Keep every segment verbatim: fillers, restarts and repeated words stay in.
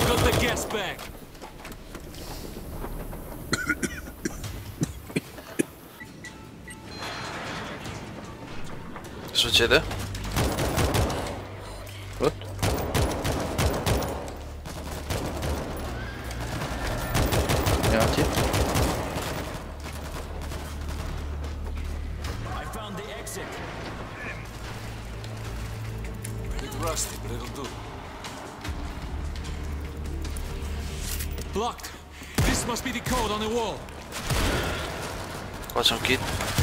got the gas bag. Che succede? What? Andiamo. I found the exit. A bit rusty, but it'll do. Blocked. This must be the code on the wall. Qua c'è un kit.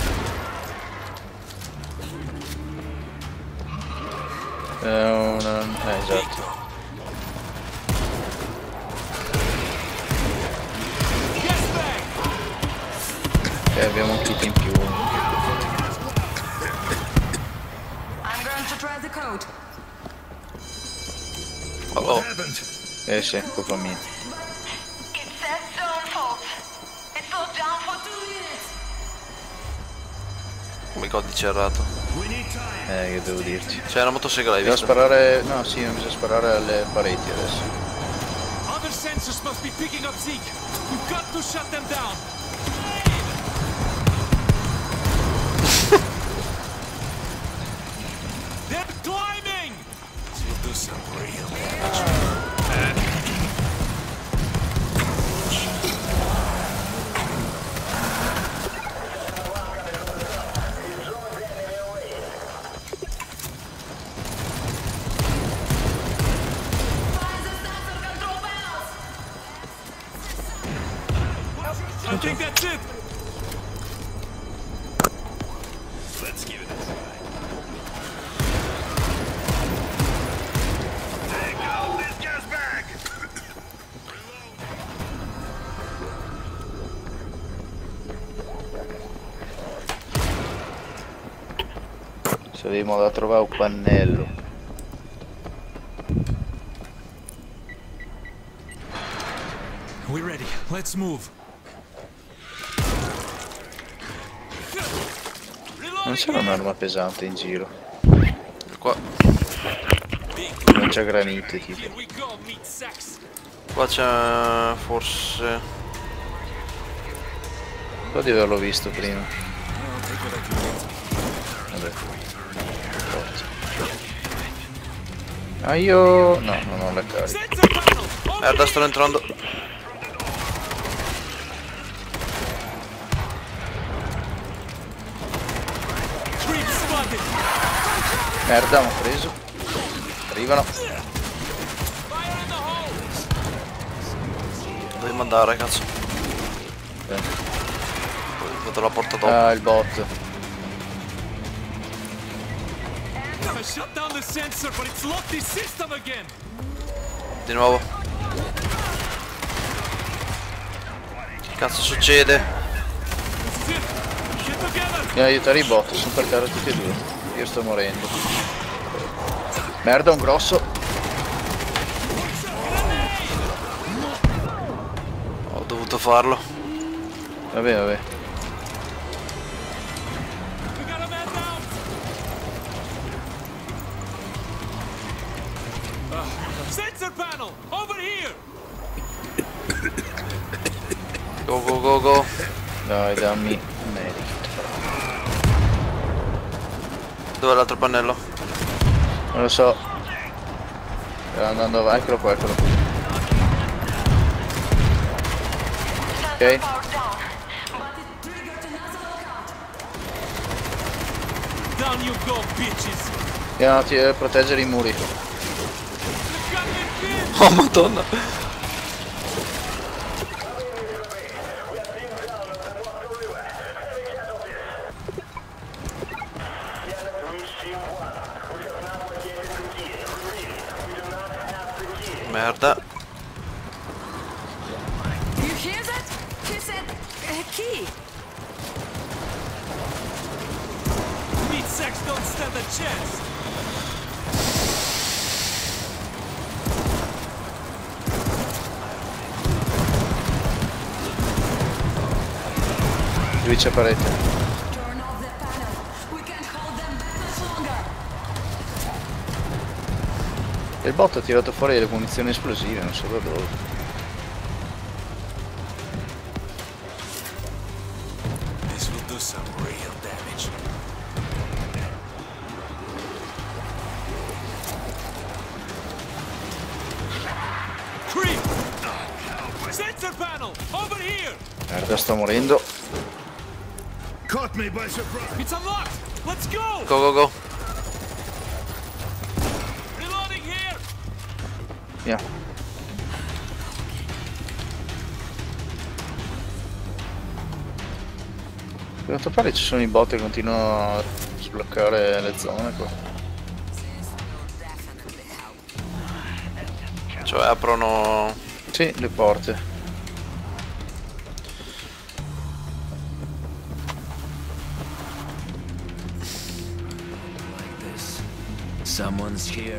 Eh, una... eh, esatto. E eh, abbiamo un kit in più. I'm going to try the code. Oh, oh. Eh sì, colpa mia. It says zone fault. It's locked down for two minutes. Come codice errato. Eh, che devo dirti. C'è una motosega, l'hai Devo vista? sparare... no, sì, non bisogna sparare alle pareti adesso. Other sensors must be picking up Zeke. You've got to shut them down. They're climbing. You'll do some real damage. I think that's it. Let's give it a try. Take out this gas bag. Saremo da trovare un pannello. We're ready. Let's move. Non c'era un'arma pesante in giro. Qua. Non c'è granite tipo. Here we go, meat sacks. Qua c'è forse. So di averlo visto prima. Vabbè. Forza. Ah io... no, non ho la carica. Sensor panel. Over Merda, here. sto entrando. Creep spotted. Merda, mi ho preso. Arrivano. Fire in the hole. Devi mandare, cazzo. Bene. Poi te la porto dopo. Ah, il bot. I shut down the sensor, but it's locked the system again. Di nuovo. Che cazzo succede? This is it. Get together. Andiamo ad aiutare i bot, sono per terra tutti e due. Io sto morendo. Merda, un grosso. Ho dovuto farlo. Vabbè, vabbè. We got a man down. Uh, sensor panel, over here. Go go go go. Dai, dammi merito. Dov'è l'altro pannello? Non lo so. Sta andando avanti. Eccolo qua, eccolo qua. Ok. Power down, but it triggered another lockout. Down you go, bitches. Andiamo a ti- proteggere i muri. The gunman pin. Oh madonna. Merda. You hear that? He said a key. Meat sacks don't stand a chance. Qui c'è parete. Turn off the panel. We can't hold them back much longer. Il bot ha tirato fuori le munizioni esplosive, non so da dove. This will do some real damage. Creep! Sensor panel! Over here! Merda, sto morendo. Caught me by surprise. It's unlocked! Let's go! Go, go, go. Reloading here! Via. A quanto pare ci sono i bot che continuano a sbloccare le zone qua. Cioè aprono... Sì, le porte. Someone's here.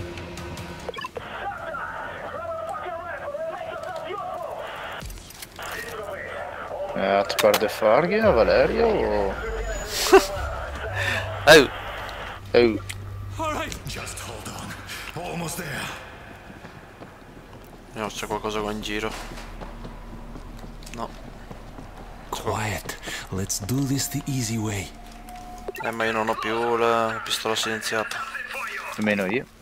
At per de Farghia, Valerio o... Oh, Oh, Alright! Just hold on. Almost there. vediamo se c'è qualcosa qua in giro. No. Quiet. Let's do this the easy way. Eh, ma io non ho più la pistola silenziata. nemmeno io.